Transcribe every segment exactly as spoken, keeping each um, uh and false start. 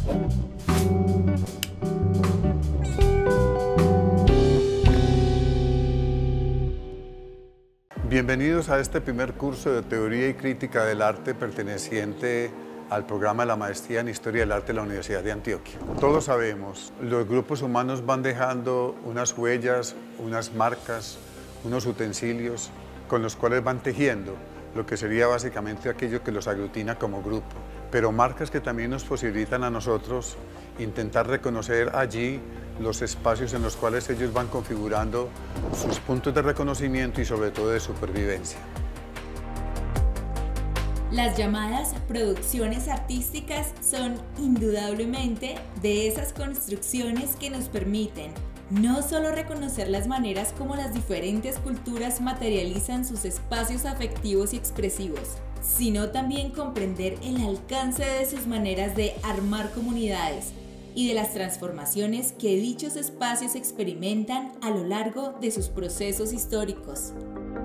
Bienvenidos a este primer curso de Teoría y Crítica del Arte perteneciente al programa de la Maestría en Historia del Arte de la Universidad de Antioquia. Todos sabemos, los grupos humanos van dejando unas huellas, unas marcas, unos utensilios con los cuales van tejiendo lo que sería básicamente aquello que los aglutina como grupo, pero marcas que también nos posibilitan a nosotros intentar reconocer allí los espacios en los cuales ellos van configurando sus puntos de reconocimiento y sobre todo de supervivencia. Las llamadas producciones artísticas son indudablemente de esas construcciones que nos permiten no solo reconocer las maneras como las diferentes culturas materializan sus espacios afectivos y expresivos, sino también comprender el alcance de sus maneras de armar comunidades y de las transformaciones que dichos espacios experimentan a lo largo de sus procesos históricos.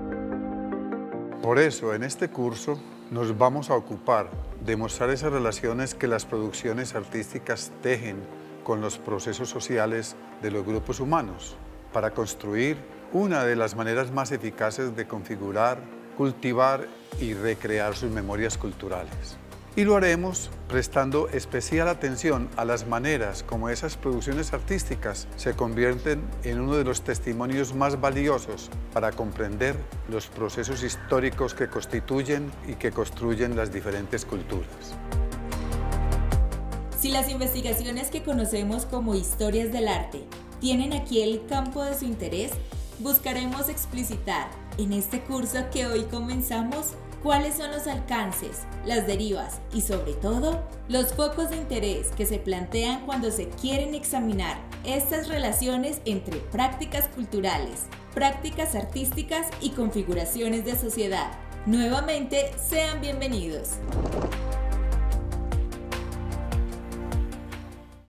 Por eso, en este curso nos vamos a ocupar de mostrar esas relaciones que las producciones artísticas tejen con los procesos sociales de los grupos humanos, para construir una de las maneras más eficaces de configurar, cultivar y recrear sus memorias culturales. Y lo haremos prestando especial atención a las maneras como esas producciones artísticas se convierten en uno de los testimonios más valiosos para comprender los procesos históricos que constituyen y que construyen las diferentes culturas. Si las investigaciones que conocemos como historias del arte tienen aquí el campo de su interés, buscaremos explicitar en este curso que hoy comenzamos cuáles son los alcances, las derivas y sobre todo los focos de interés que se plantean cuando se quieren examinar estas relaciones entre prácticas culturales, prácticas artísticas y configuraciones de sociedad. Nuevamente, sean bienvenidos.